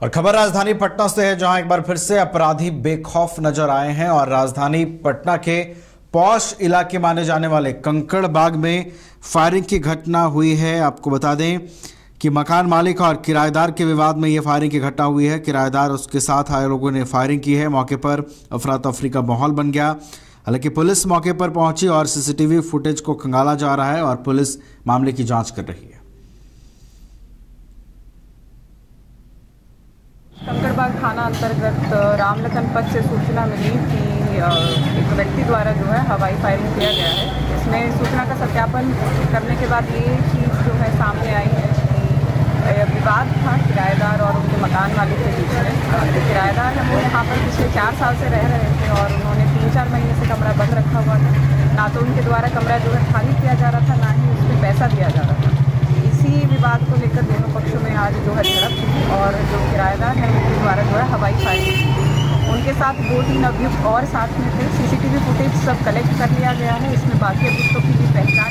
और खबर राजधानी पटना से है, जहां एक बार फिर से अपराधी बेखौफ नजर आए हैं और राजधानी पटना के पॉश इलाके माने जाने वाले कंकड़ बाग में फायरिंग की घटना हुई है। आपको बता दें कि मकान मालिक और किराएदार के विवाद में यह फायरिंग की घटना हुई है। किराएदार उसके साथ आए लोगों ने फायरिंग की है। मौके पर अफरा तफरी का माहौल बन गया। हालांकि पुलिस मौके पर पहुंची और सीसीटीवी फुटेज को खंगाला जा रहा है और पुलिस मामले की जांच कर रही है। कंकड़बाग थाना अंतर्गत रामलखन पथ से सूचना मिली कि एक व्यक्ति द्वारा जो है हवाई फायरिंग किया गया है। इसमें सूचना का सत्यापन करने के बाद ये चीज़ जो है सामने आई है कि विवाद था किराएदार और उनके मकान मालिक के बीच में। जो किराएदार है वो यहाँ पर पिछले 4 साल से रह रहे थे और उन्होंने 3-4 महीने से कमरा बंद रखा हुआ था। ना तो उनके द्वारा कमरा जो है खाली किया जा रहा था, ना ही उसमें पैसा दिया जा रहा था। इसी विवाद को लेकर दोनों पक्षों में आज जो है झड़प और जो किराएदार है उनके द्वारा जो है हवाई फायरिंग, उनके साथ 2-3 अभियुक्त और साथ में थे। सीसीटीवी फुटेज सब कलेक्ट कर लिया गया है। इसमें बाकी अभियुक्तों की भी पहचान